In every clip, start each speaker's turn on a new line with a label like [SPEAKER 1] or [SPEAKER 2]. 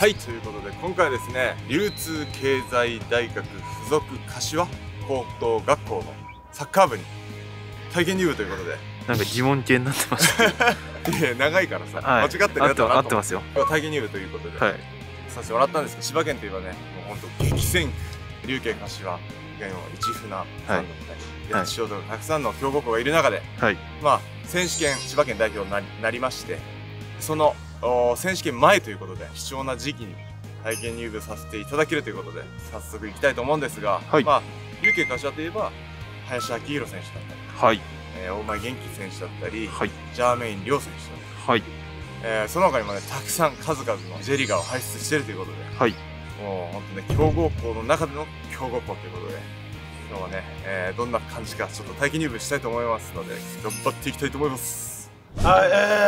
[SPEAKER 1] はい、ということで今回はですね、流通経済大学附属柏高等学校のサッカー部に体験入部ということで、
[SPEAKER 2] なんか疑問形になってました
[SPEAKER 1] いや長いからさ、
[SPEAKER 2] はい、
[SPEAKER 1] 間違ってるやつはな
[SPEAKER 2] 合ってますよ。
[SPEAKER 1] 今日は体験入部ということで、
[SPEAKER 2] はい、
[SPEAKER 1] させてもらったんですけど、千葉県といえばね、もう本当激戦区、流慶柏県の市船さんだったり、八千代とかたくさんの強豪校がいる中で、
[SPEAKER 2] はい、
[SPEAKER 1] まあ選手権千葉県代表になりまして、その選手権前ということで貴重な時期に体験入部させていただけるということで、早速行きたいと思うんですが、
[SPEAKER 2] はい、
[SPEAKER 1] まあ流慶柏といえば林明宏選手だったり、
[SPEAKER 2] はい、
[SPEAKER 1] 大前元気選手だったり、
[SPEAKER 2] はい、
[SPEAKER 1] ジャーメイン亮選手だったり、
[SPEAKER 2] はい、
[SPEAKER 1] その他にもね、たくさん数々のジェリガーを輩出しているということで、
[SPEAKER 2] はい、
[SPEAKER 1] もう本当ね、強豪校の中での強豪校ということで、今日はね、どんな感じかちょっと体験入部したいと思いますので、頑張っていきたいと思います。
[SPEAKER 3] はい、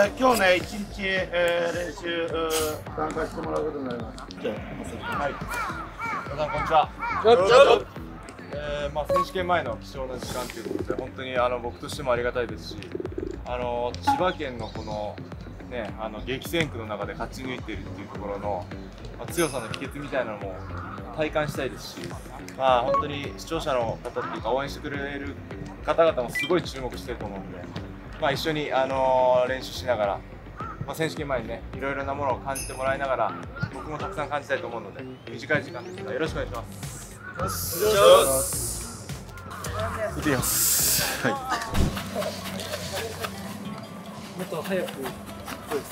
[SPEAKER 3] 今日ね、一日、練習参加してもらうことになります。
[SPEAKER 1] はい、皆さんこんにちは。まあ選手権前の貴重な時間ということで、本当に僕としてもありがたいですし、千葉県のこのね、激戦区の中で勝ち抜いているっていうところの、強さの秘訣みたいなのも体感したいですし、まあ本当に視聴者の方っていうか応援してくれる方々もすごい注目してると思うので、まあ一緒に練習しながら、まあ、選手権前にね、いろいろなものを感じてもらいながら、僕もたくさん感じたいと思うので、短い時間ですがよろしくお願いします。
[SPEAKER 2] 行ってみます。はい。
[SPEAKER 4] もっと早く。そうです。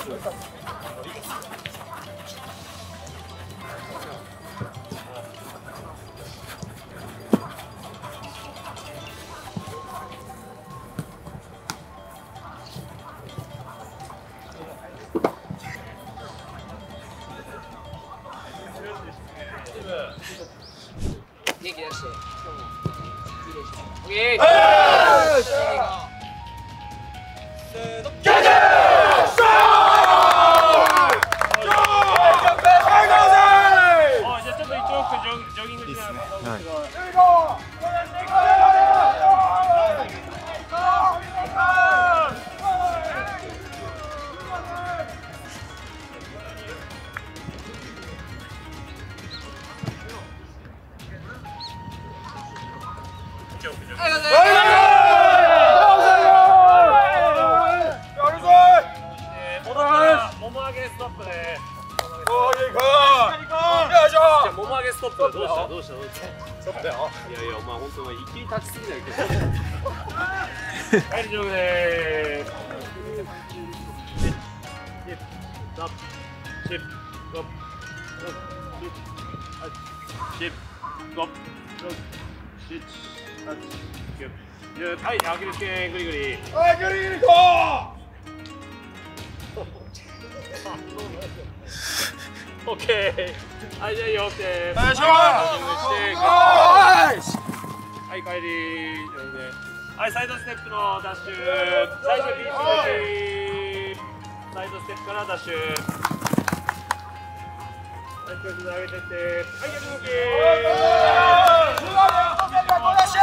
[SPEAKER 4] 元気出して。オッケー。もも上げストップで。もも上げストップ。どうしたどうした。ストップだよ。いやいや、お前本当に一気に立ちすぎないけど。はい、大丈夫でーす。はい、アキレス腱グリグリ。はい、グリグリこう。オッケー。はい、じゃあいいよ、オッケー。お願いします。はい、帰り。はい、サイドステップのダッシュ。最初にサイドステップからダッシュ。はい、少し上げてって。はい、逆向き。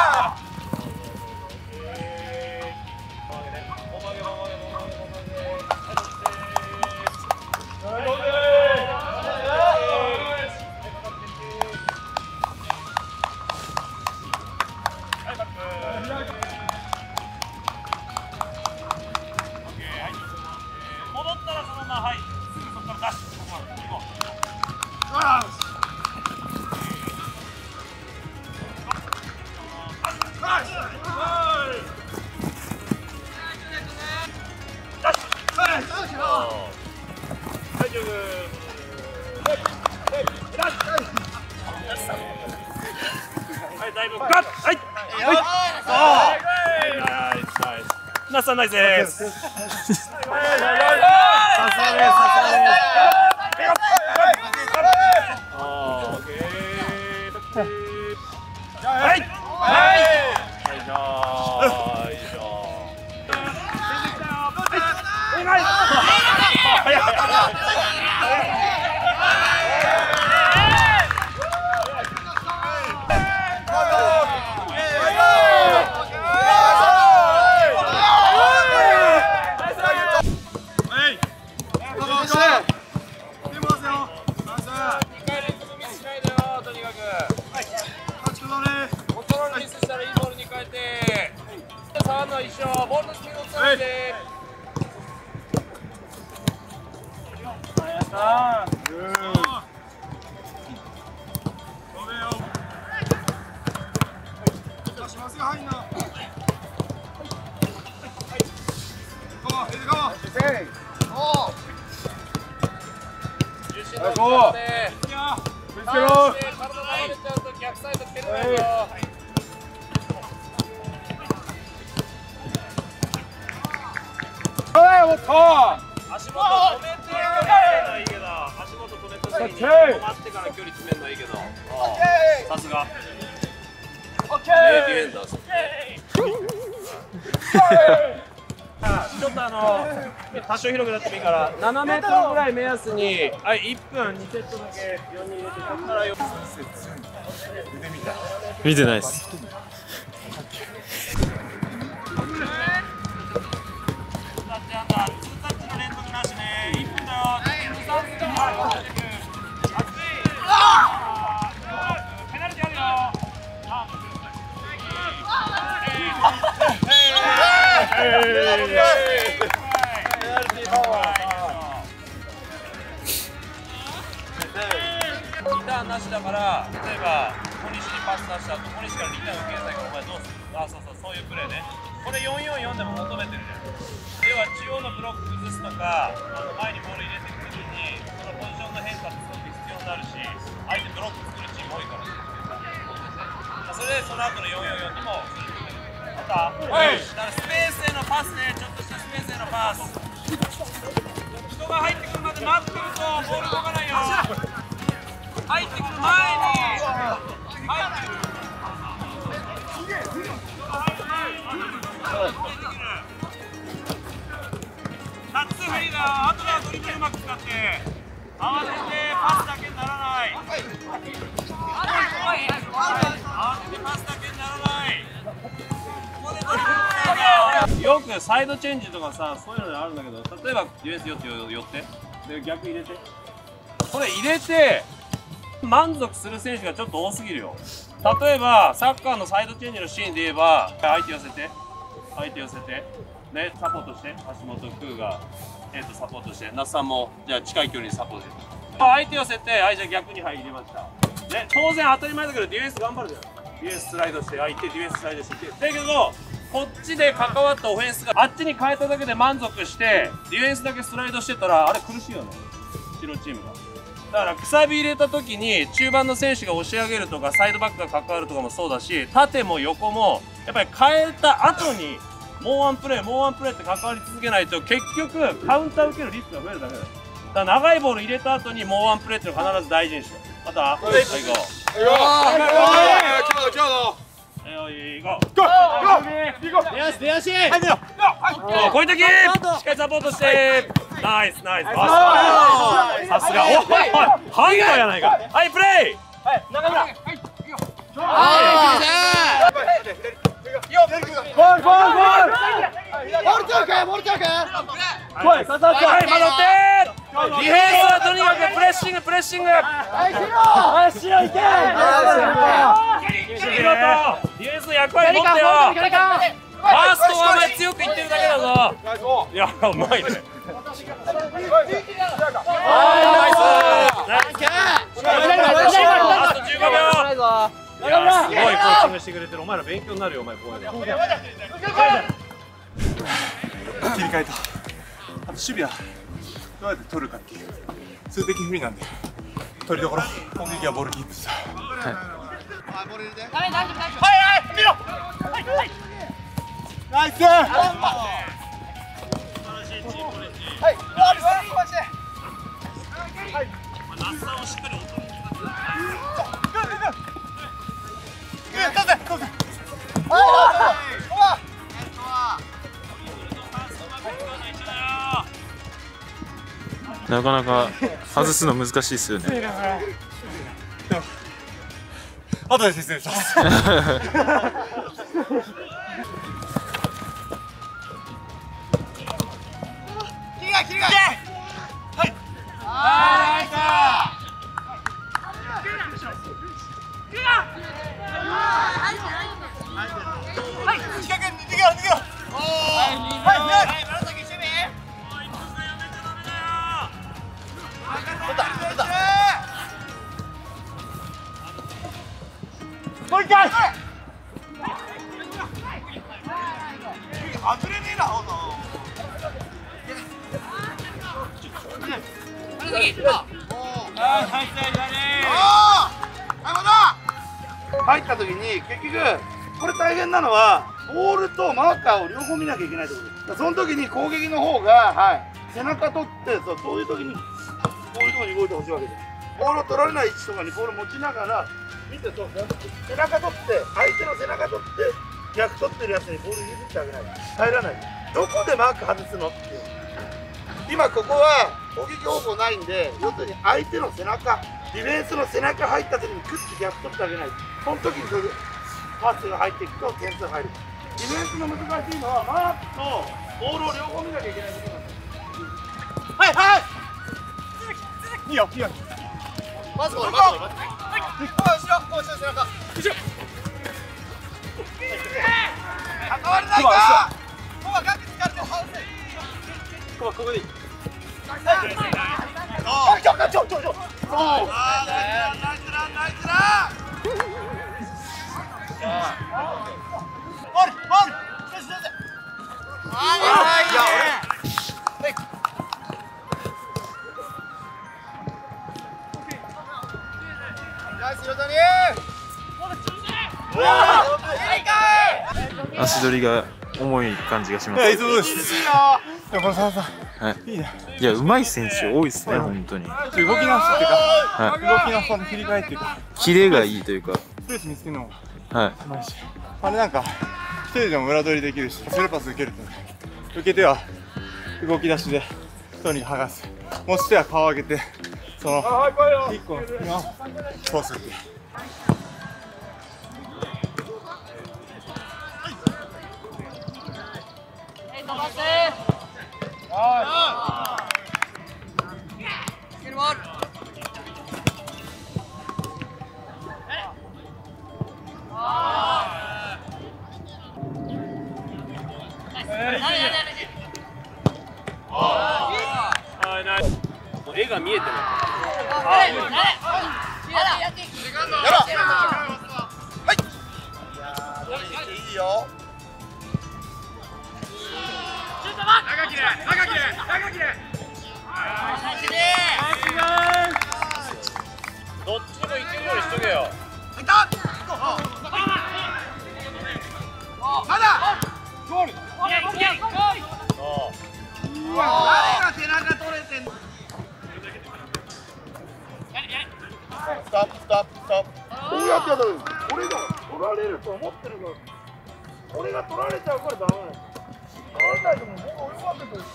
[SPEAKER 4] だいぶガッ、はい、ナスさんナイスです。はい一緒ボールのスピードを伝えて重心の力で体が離れちゃうと逆サイド蹴れないよ。足元止めてのいいけど、足元止めた時に止まってから距離詰めるのいいけど、さすが。ディフェンダーさん。ちょっと多少広くなってもいいから7メートルぐらい目安に、はい、1分2セットだけ4人入れてここから4
[SPEAKER 2] 見てないです。
[SPEAKER 4] リターンなしだから、例えば小西にパス出した後、小西からリターン受けないからお前どうする？あ、そういうプレーね。これ444でも求めてるじゃん。要は中央のブロック崩すとか、前にボール入れてくる時にそのポジションの変化ってすごく必要になるし、相手ブロック作るチーム多いから。それでその後の444にもだからスペースへのパスね、ちょっとしたスペースへのパス。人が入ってくるまで待ってるとボール動かないよ。入ってくる前に入ってくる。タッチフリーだよ。あとはドリブルうまく使って慌ててパスだけにならない。慌ててパスだけにならない。ここでドリブル使うよ。よくサイドチェンジとかさ、そういうのであるんだけど、例えばディフェンス寄ってで逆入れて、これ入れて満足する選手がちょっと多すぎるよ。例えばサッカーのサイドチェンジのシーンで言えば、相手寄せてね、サポートして、橋本空が、サポートして、那須さんもじゃあ近い距離にサポートして、相手寄せて、じゃあ逆に入りました。ね、当然当たり前だけどディフェンス頑張るじゃん。ディフェンススライドして、相手ディフェンススライドしてだけどこっちで関わったオフェンスがあっちに変えただけで満足してディフェンスだけスライドしてたら、あれ苦しいよね、白チームが。だからくさび入れた時に中盤の選手が押し上げるとかサイドバックが関わるとかもそうだし、縦も横もやっぱり変えた後にもうワンプレーって関わり続けないと結局カウンター受けるリスクが増えるだけだ。だから長いボール入れた後にもうワンプレーっていうのを必ず大事にしよう。またはい、行こう。こういう時しっかりサポートして、ナイスナイス、さすが。おいハンドやないか。はい、プレイ。中村。ディフェンスはとにかくプレッシング。ディフェンスの役割持ってよ。ファーストはお前強く言ってるだけだぞ。いや、うまいね。ナイス。あと15秒。いや、すごいコーチングしてくれてる。お前ら勉強になるよ、お前。こういうの。
[SPEAKER 1] 切り替えた。あと守備はどうやって取るかっていう数的不利なんで、取りどころ、攻撃はボールキープした。ナイス。
[SPEAKER 2] なかなか外すの難しいですよね。
[SPEAKER 1] 後で説明します。
[SPEAKER 3] もう一回外れねえなほんと入った時に結局これ大変なのはボールとマーカーを両方見なきゃいけないってことです。その時に攻撃の方が、背中取ってそういう時にこういうところに動いてほしいわけです。ボールを取られない位置とかにボール持ちながら見て背中取って相手の背中取って逆取ってるやつにボール譲ってあげない。入らない。どこでマーク外すのっていう。今ここは攻撃方向ないんで、要するに相手の背中、ディフェンスの背中入った時にクッて逆取ってあげない。その時にパスが入っていくと点数入る。ディフェンスの難しいのはマークとボールを両方見なきゃいけないことなんです。はいはい。いいよいいよ。まずこれまずこれ。後ろ背中。後ろ。関われないか。ここはガッツ使ってハウス。ここでいい。ちょ。ナイスランナイスラン。ボール
[SPEAKER 2] 足取りが重い感じがします。
[SPEAKER 1] いつもです。このさ
[SPEAKER 2] いいね。いや、上手い選手多いですね、本当に。
[SPEAKER 1] 動き直すっていうか、動き直すの切り替えっていうか、
[SPEAKER 2] キレがいいというか。
[SPEAKER 1] スペース見つけるのも
[SPEAKER 2] はい。
[SPEAKER 1] うまいし、あれなんか一人でも裏取りできるし、スルーパス受けると受けては動き出しでとにかく剥がす、持ち手は顔上げてその1個の隙間を通すっていう。
[SPEAKER 4] 絵が見えてる。
[SPEAKER 3] いいよ。
[SPEAKER 4] どっちにも行けるようにしとけよ。
[SPEAKER 3] まだ。ゴール。誰が背中取れてんの。ストップ。こうやってやったら俺が取られると思ってるから、俺が取られちゃうからダメなんです。取られないともう僕追い回ってと言って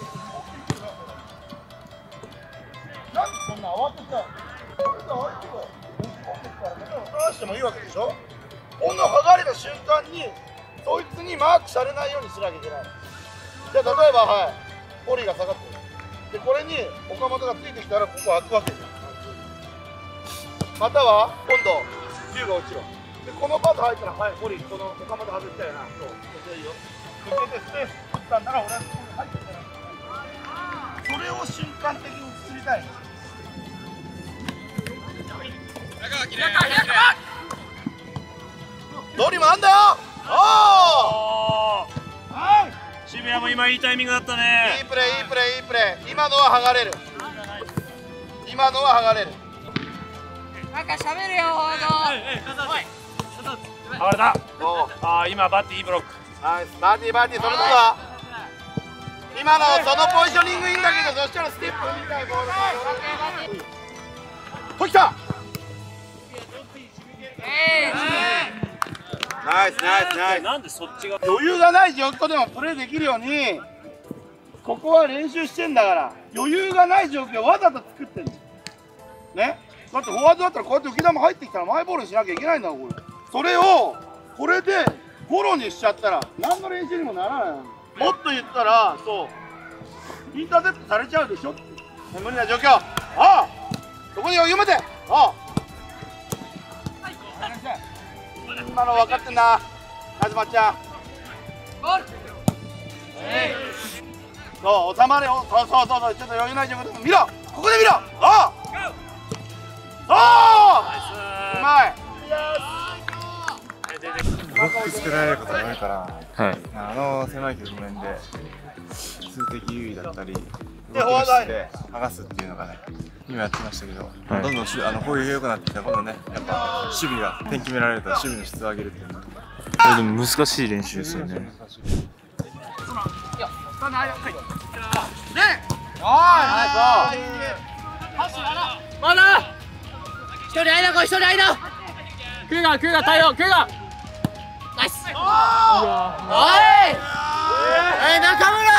[SPEAKER 3] なんでそんな慌てちゃう。これで相手が押し込んできたら目を取らしてもいいわけでしょ。この剥がれた瞬間にそいつにマークされないようにしなきゃいけない。じゃあ例えばポリが下がってる。でこれに岡本がついてきたらここ開くわけです。または今度銃が落ちろ。でこのパス入ったらポリこの岡本外したよな。そうそれでいいよ。抜けてスペース作ったんだから俺はここに入ってたらそれを瞬間的に作りたい。どりもあんだよ。
[SPEAKER 4] 渋谷も今いいタイミングだったね。
[SPEAKER 3] いいプレー。今のは剥がれる。
[SPEAKER 5] なんか喋るよ、
[SPEAKER 4] 剥がれた。今バッティいいブロック。
[SPEAKER 3] ナイスバーディーそれどうだ。今のそのポジショニングいいんだけど、そしたらステップみたいボールが来た。ナイス。
[SPEAKER 4] なんでそっちが
[SPEAKER 3] 余裕がない状況でもプレーできるようにここは練習してんだから。余裕がない状況をわざと作ってんですね。だってフォワードだったらこうやって浮き球入ってきたらマイボールにしなきゃいけないんだもん。それをこれでフォローにしちゃったら何の練習にもならない。もっと言ったらインターセプトされちゃうでしょって無理な状況。そこに余裕持て。今の分かってんな。ナイスマッチャー。そう収まれよ。そうちょっと余裕ない状況で見ろ。ここで見ろ。うまい。
[SPEAKER 1] から、
[SPEAKER 2] はい。
[SPEAKER 1] 狭い局面で数的優位だったり動きの質で剥がすっていうのがね今やってましたけど、
[SPEAKER 2] はい、
[SPEAKER 1] どんどん攻撃が良くなってきたら今度ねやっぱ守備が点決められると守備の質を上げるっていうの
[SPEAKER 2] これでも難しい練習ですよね。
[SPEAKER 5] まだ一人間来い、一人間クーガ対応、クーガナイス。おい中村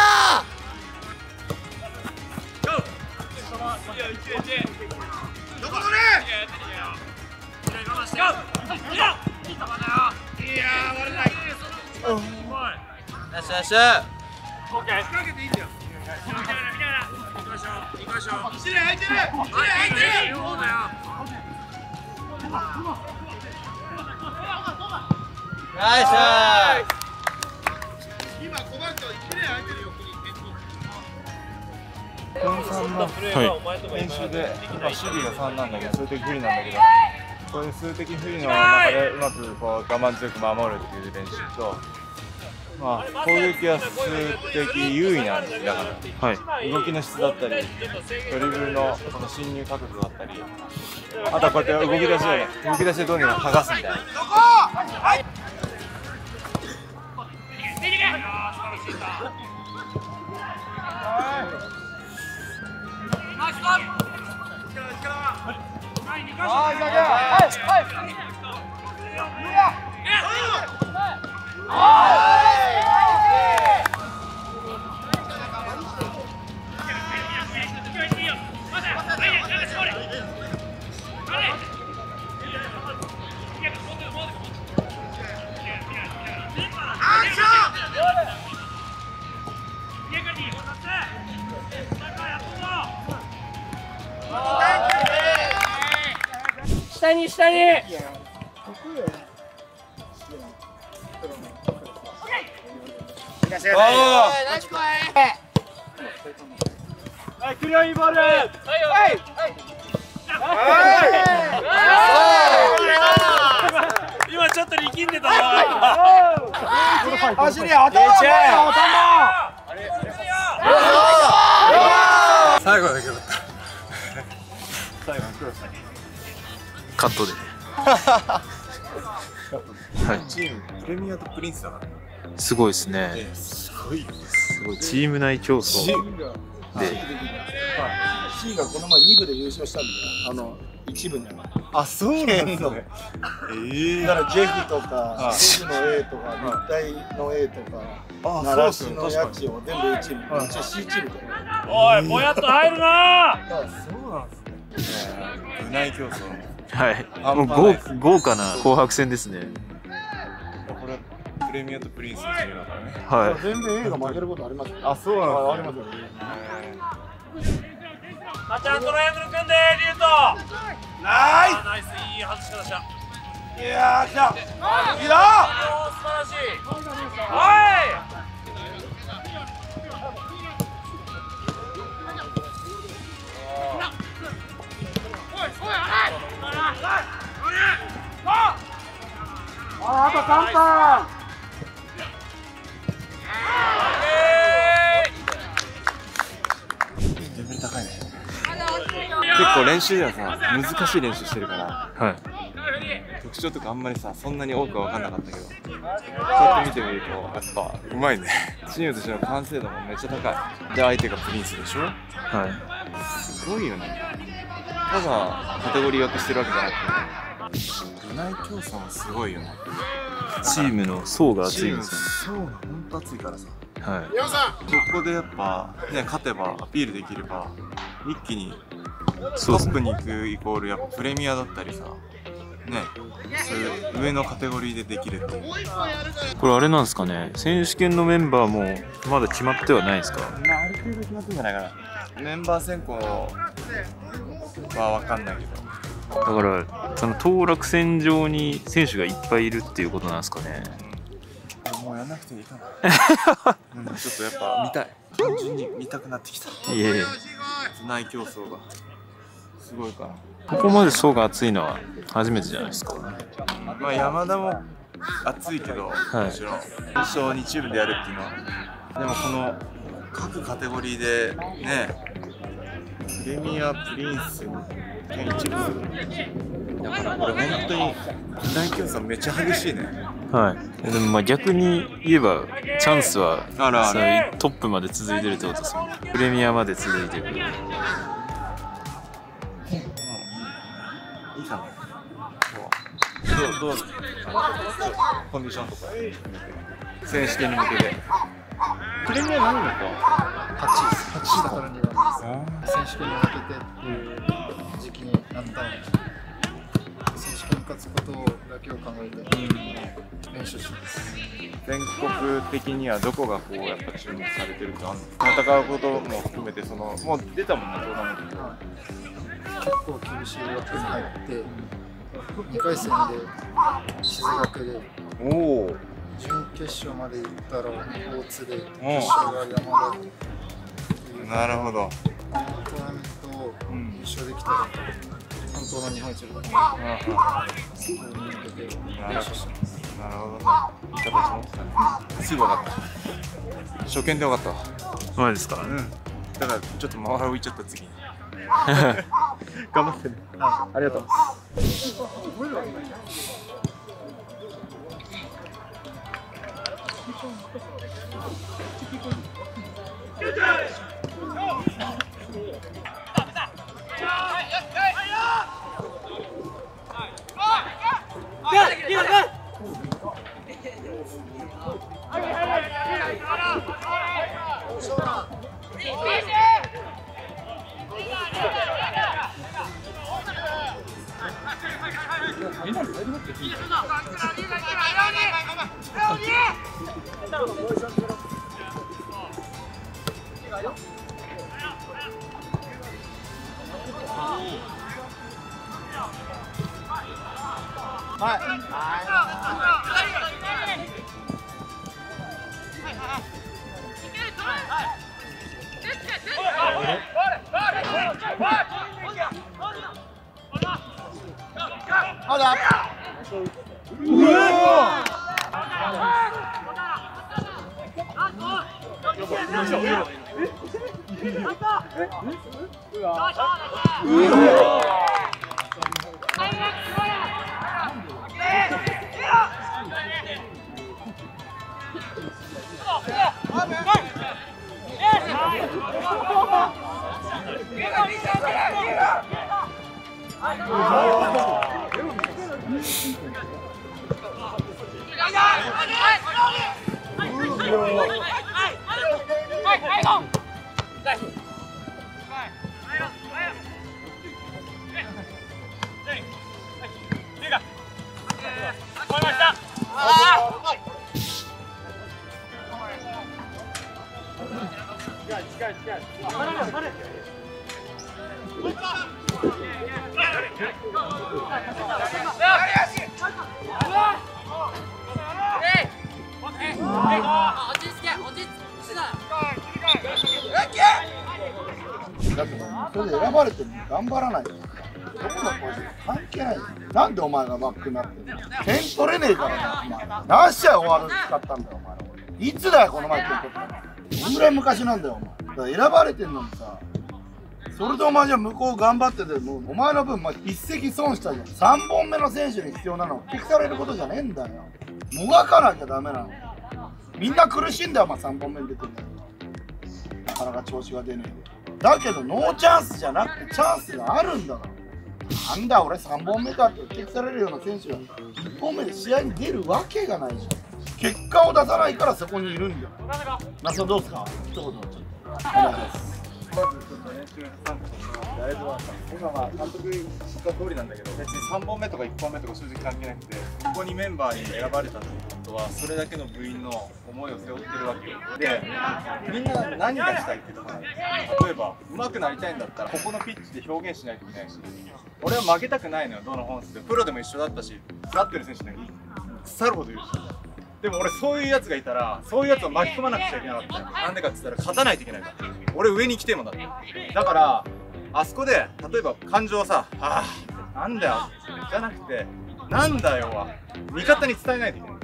[SPEAKER 1] 練習で今守備が3なんだけど数的不利なんだけど、そういう数的不利の中でうまくこう我慢強く守るっていう練習と、まあ攻撃は数的優位なんだから、はい、動きの質だったりドリブルのこの侵入角度だったり、あとはこうやって動き出しをね、動き出しでどうにか剥がすみたいな。
[SPEAKER 5] 下に
[SPEAKER 4] クリアいいボール。今ちょっと力んでたぞ。
[SPEAKER 3] 走り頭
[SPEAKER 1] 最後だけど最後のクロス
[SPEAKER 2] カットで。はい。
[SPEAKER 1] チームプレミアとプリンスだから。
[SPEAKER 2] すごいですね。
[SPEAKER 1] すごい。
[SPEAKER 2] すごいチーム内競争で。
[SPEAKER 3] C がこの前2部で優勝したんだよ。1部に。
[SPEAKER 1] あ、そうなんですね。
[SPEAKER 3] だからジェフとかジェフの A とか日体の A とか奈良市の家賃を全部 A チーム。うちは C チームだよ。
[SPEAKER 4] おい、ぼやっと入るな。
[SPEAKER 1] そうなんですね。部内競争。
[SPEAKER 2] はい。もう豪華な紅白戦ですね。
[SPEAKER 1] これプレミアとプリンスのチームだからね。
[SPEAKER 2] はい。
[SPEAKER 3] 全然 A が負けることありますよ。
[SPEAKER 1] あ、そうなんです。
[SPEAKER 3] ありますよ。
[SPEAKER 4] ちゃんとトライアングル組んで、リュウト。ナイス、いい外し方した。
[SPEAKER 3] いやー、来た。いいよ。
[SPEAKER 4] 素晴らしい。おい。
[SPEAKER 3] あと簡単。
[SPEAKER 1] レベル高いね。結構練習ではさ、難しい練習してるから、
[SPEAKER 2] はい。
[SPEAKER 1] 特徴とかあんまりさ、そんなに多くは分かんなかったけど、こうやって見てみると、やっぱうまいね。チームとしての完成度もめっちゃ高い。で、相手がプリンスでしょ。
[SPEAKER 2] はい。
[SPEAKER 1] すごいよね。ただカテゴリー分けしてるわけじゃなくて、部内競争もすごいよね。
[SPEAKER 2] チームの層が厚いんですよ。
[SPEAKER 1] そうが本当熱いからさ。
[SPEAKER 2] はい。
[SPEAKER 1] ここでやっぱね勝てばアピールできれば一気にトップに行くイコールやっぱプレミアだったりさ、ね、そういう上のカテゴリーでできるっていう。
[SPEAKER 2] これあれなんですかね。選手権のメンバーもまだ決まってはないですか。
[SPEAKER 1] まあある程度決まってんじゃないかな。メンバー選考は分かんないけど。
[SPEAKER 2] だからその当落線上に選手がいっぱいいるっていうことなんですかね。
[SPEAKER 1] もうやんなくていいかな。ちょっとやっぱ見たい。単純に見たくなってきた。
[SPEAKER 2] いえいえ。
[SPEAKER 1] 内競争がすごいから。
[SPEAKER 2] ここまで層が厚いのは初めてじゃないですか。
[SPEAKER 1] まあ山田も暑いけど、
[SPEAKER 2] はい
[SPEAKER 1] もちろん一生2チームでやるっていうのは、でもこの各カテゴリーでね、プレミア、プリンス、県一部、だからこれ本当に大競争めっちゃ激しいね。
[SPEAKER 2] はい。でもまあ逆に言えばチャンスは
[SPEAKER 1] あるある
[SPEAKER 2] そのトップまで続いてるってことですよね。プレミアまで続いてる。
[SPEAKER 1] いいかな。どうコンディションとか選手権に向けて。プレミア何だった
[SPEAKER 6] 8時だから2月選手権に向けてっていう時期になったので、選手権に勝つことだけを考えて練習します。
[SPEAKER 1] 全国的にはどこがこうやっぱ注目されてるってあるの？戦うことも含めてもう出たもんね、トーナメント。
[SPEAKER 6] 結構厳しい枠に入って2回戦で静学で
[SPEAKER 1] おお。
[SPEAKER 6] 準決勝まで行ったら大津で決勝が山田っていう
[SPEAKER 1] なるほど。
[SPEAKER 6] トーナメントを優勝できたら本当の日本一だとそこに向けて練習してます。
[SPEAKER 1] なるほどね。いい形持ってたね。すぐ分かった。初見で分かったわ。
[SPEAKER 2] マジですか。
[SPEAKER 1] うん。だからちょっと周り浮いちゃった次に。頑張ってね。ありがとう。
[SPEAKER 3] だってそれで選ばれても頑張らないとどこのポジション関係ないよ。なんでお前がバックになってんの？点取れねえからな、お前何試合終わる使ったんだよお前。いつだよこの前点取ったの。どんぐらい昔なんだよお前。だから選ばれてんのにさ、それでお前じゃ向こう頑張ってて、もうお前の分一石損したじゃん。3本目の選手に必要なのはピックされることじゃねえんだよ。もがかなきゃダメなの。みんな苦しいんだよお前。3本目に出てんだよ。なかなか調子が出ねえで。だけどノーチャンスじゃなくてチャンスがあるんだから。なんだ俺3本目かって指摘されるような選手が1本目で試合に出るわけがないじゃん。結果を出さないからそこにいるんだよ。那須はどうですか？一言ちょっとお願いします。
[SPEAKER 1] ありがとうございました。今は監督言った通りなんだけど、別に3本目とか1本目とか正直関係なくて、ここにメンバーに選ばれたってことは、それだけの部員の思いを背負ってるわけよ。で、みんな何がしたいってとこなんですよ。例えば、上手くなりたいんだったら、ここのピッチで表現しないといけないし、俺は負けたくないのよ、どの本数で。プロでも一緒だったし、勝ってる選手なんか腐るほどいるし。でも俺そういうやつがいたら、そういうやつを巻き込まなくちゃいけなかったよ。なんでかって言ったら勝たないといけないから。俺上に来てもだって。だから、あそこで、例えば感情をさ、なんだよじゃなくて、なんだよは味方に伝えないといけない。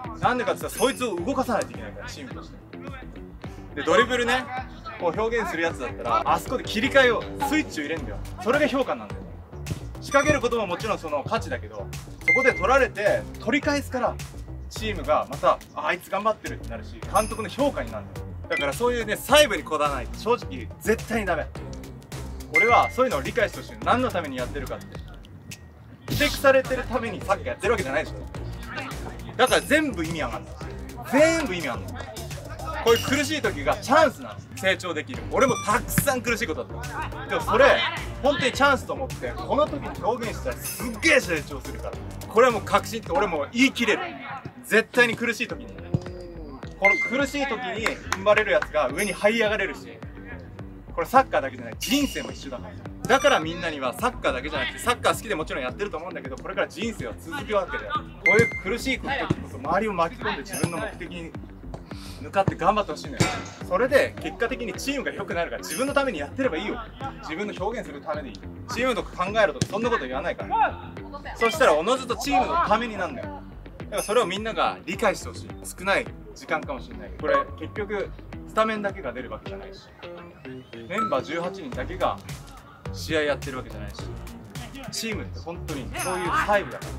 [SPEAKER 1] なんでかって言ったらそいつを動かさないといけないからチームとして。でドリブルねこう表現するやつだったらあそこで切り替えをスイッチを入れるんだよ。それが評価なんだよ。仕掛けることももちろんその価値だけど、そこで取られて取り返すからチームがまたあいつ頑張ってるってなるし、監督の評価になるんだよ。だからそういうね細部にこだわらないと正直絶対にダメ。俺はそういうのを理解してほしい。何のためにやってるかって、指摘されてるためにサッカーやってるわけじゃないでしょ。だから全部意味あがんの。全部意味あんの。こういう苦しい時がチャンスなの。成長できる。俺もたくさん苦しいことだった。でもそれ本当にチャンスと思ってこの時に表現したらすっげえ成長するから。これはもう確信って俺も言い切れる。絶対に苦しい時にこの苦しい時に踏ん張れるやつが上に這い上がれるし、これサッカーだけじゃない人生も一緒だから。だからみんなにはサッカーだけじゃなくて、サッカー好きでもちろんやってると思うんだけど、これから人生は続くわけで、こういう苦しい時こそ周りを巻き込んで自分の目的に向かって頑張ってほしいのよ。それで結果的にチームが良くなるから、自分のためにやってればいいよ。自分の表現するためでいい。チームとか考えるとかそんなこと言わないから。そしたらおのずとチームのためになるんだよ。だからそれをみんなが理解してほしい。少ない時間かもしれないけど、これ結局スタメンだけが出るわけじゃないし、メンバー18人だけが試合やってるわけじゃないし、チームって本当にそういう細部だから、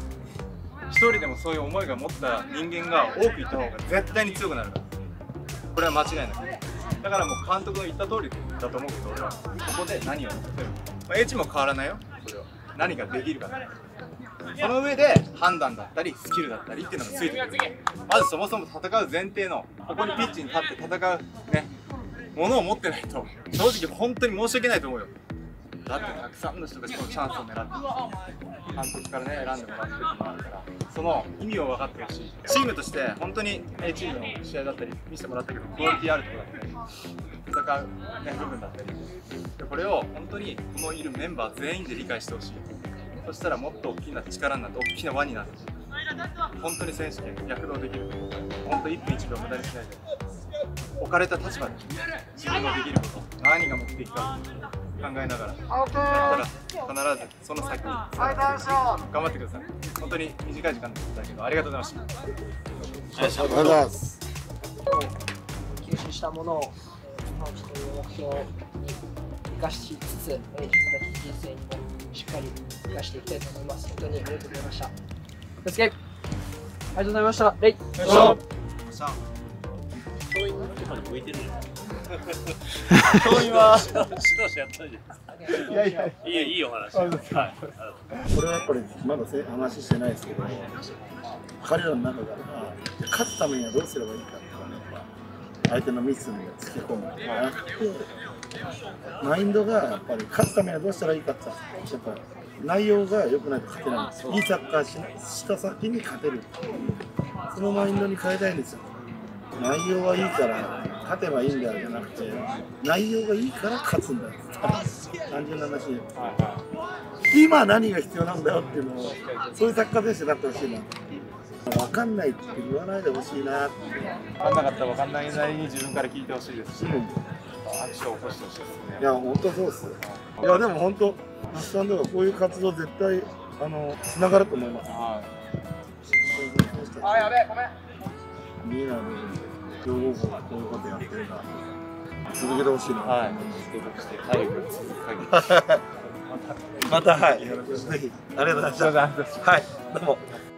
[SPEAKER 1] 一人でもそういう思いが持った人間が多くいた方が絶対に強くなるから、これは間違いない。だからもう監督の言った通りだと思うけど、俺はここで何をやってる、H も変わらないよ。それは何ができるか、その上で判断だったりスキルだったりっていうのがついてくる。まずそもそも戦う前提の、ここにピッチに立って戦うねものを持ってないと正直本当に申し訳ないと思うよ。だってたくさんの人がこのチャンスを狙って監督からね選んでもらってるのもあるから、その意味を分かってほしい。チームとして本当に A チームの試合だったり見せてもらったけど、クオリティあるところだったり戦う、ね、部分だったりで、これを本当にこのいるメンバー全員で理解してほしい。そしたらもっと大きな力になって大きな輪になって本当に選手権躍動できる。本当1分1秒無駄にしないで置かれた立場で自分のできること、何が目的か考えながらやったら必ずその先に頑張ってください。本当に短い時間でしたけどありがとうございました。
[SPEAKER 3] ありがとうございます。
[SPEAKER 7] 吸収したものをちょっと目標に生かしつつ、自分たちの人生にもしっかり生かしていきたいと思います。本当にありがとうございました。レッツゲームありがとうございました。レイ
[SPEAKER 1] 教員は
[SPEAKER 4] 指導者やったじゃん。いいお話。
[SPEAKER 3] これはやっぱりまだ話してないですけど、彼らの中から勝つためにはどうすればいいかっていうのは、やっぱ相手のミスにつけ込むんじゃなくて、マインドがやっぱり勝つためにはどうしたらいいかってやっぱ内容が良くないと勝てないんですよ。いいサッカーした先に勝てるっていう、そのマインドに変えたいんですよ。内容はいいから勝てばいいんだよじゃなくて、内容がいいから勝つんだよ。単純な話で、今何が必要なんだよっていうのを、そういうサッカー選手になってほしいな。分かんないって言わないでほしいなって。
[SPEAKER 1] 分かんなかったら分かんないなりに自分から聞いてほしいですし、アクションを起こしてほしいですね。
[SPEAKER 3] いや本当そうっす。いやでも本当マスタンドがこういう活動絶対つながると思います。
[SPEAKER 5] あ、やべえ、ごめん。
[SPEAKER 3] 見えないのに両方がこういうことやってるんだ。続けてほしいな。
[SPEAKER 1] はい。継続して体力が続く限り。
[SPEAKER 3] またはい。ぜひありがとうございました。はい。どうも。